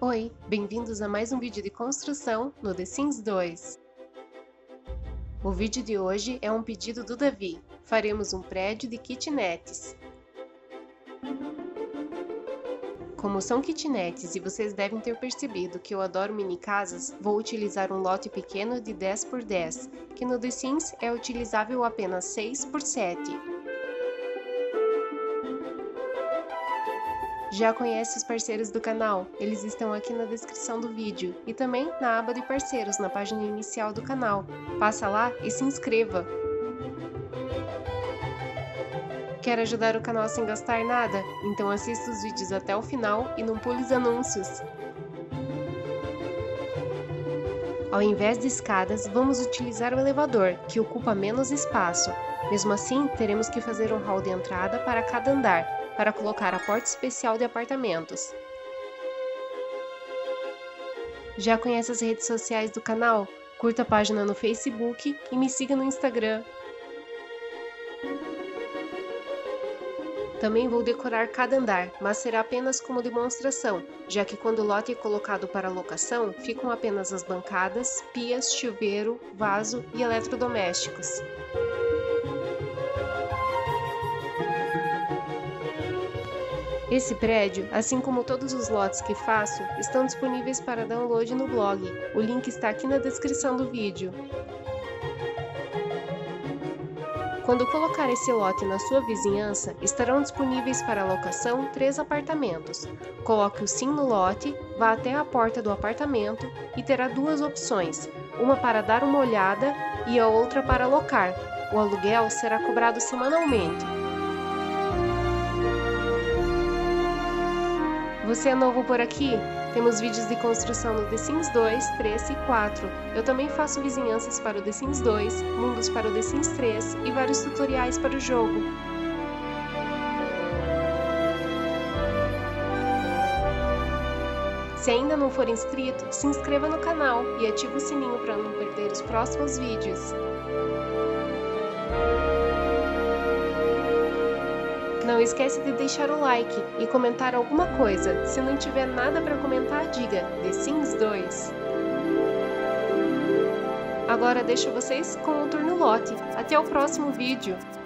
Oi, bem-vindos a mais um vídeo de construção no The Sims 2. O vídeo de hoje é um pedido do Davi. Faremos um prédio de kitnets. Como são kitnets e vocês devem ter percebido que eu adoro mini casas, vou utilizar um lote pequeno de 10 por 10, que no The Sims é utilizável apenas 6 por 7. Já conhece os parceiros do canal? Eles estão aqui na descrição do vídeo e também na aba de parceiros na página inicial do canal. Passa lá e se inscreva! Quer ajudar o canal sem gastar nada? Então assista os vídeos até o final e não pule os anúncios! Ao invés de escadas, vamos utilizar o elevador, que ocupa menos espaço. Mesmo assim, teremos que fazer um hall de entrada para cada andar, para colocar a porta especial de apartamentos. Já conhece as redes sociais do canal? Curta a página no Facebook e me siga no Instagram. Também vou decorar cada andar, mas será apenas como demonstração, já que quando o lote é colocado para locação, ficam apenas as bancadas, pias, chuveiro, vaso e eletrodomésticos. Esse prédio, assim como todos os lotes que faço, estão disponíveis para download no blog. O link está aqui na descrição do vídeo. Quando colocar esse lote na sua vizinhança, estarão disponíveis para locação 3 apartamentos. Coloque o sim no lote, vá até a porta do apartamento e terá 2 opções, uma para dar uma olhada e a outra para alocar. O aluguel será cobrado semanalmente. Você é novo por aqui? Temos vídeos de construção no The Sims 2, 3 e 4. Eu também faço vizinhanças para o The Sims 2, mundos para o The Sims 3 e vários tutoriais para o jogo. Se ainda não for inscrito, se inscreva no canal e ative o sininho para não perder os próximos vídeos. Não esquece de deixar o like e comentar alguma coisa. Se não tiver nada para comentar, diga The Sims 2. Agora deixo vocês com o turno lote. Até o próximo vídeo!